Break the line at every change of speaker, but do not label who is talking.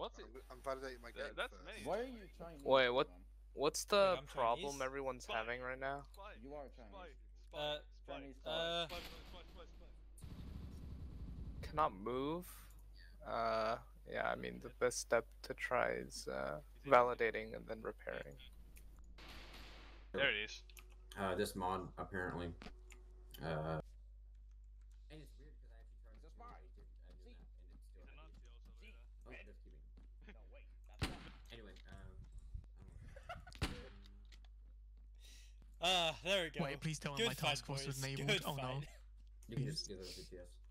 What's it?
I'm validating my game
That's
first.
many.
Why are you Chinese?
Wait, what?
man?
What's the
I'm
problem
Chinese.
everyone's
Spy,
having right now?
Spy,
You are
spy,
Chinese.
spy, spy,
Chinese
spy,
spy.
spy.
Cannot move? Yeah, I mean, the best step to try is validating and then repairing.
There it is.
This mod apparently. And it's weird because I actually tried
It's a
to
spy.
delete it, and
See?
it still
He's a
had
Nazi
the
also, look at that.
Oh, that's keeping.
No, wait. That's not.
Anyway,
There we go.
Wait, please tell me
Good
my task
fight,
force was
boys.
enabled.
Good
Oh no.
fight.
you can just give it a BTS.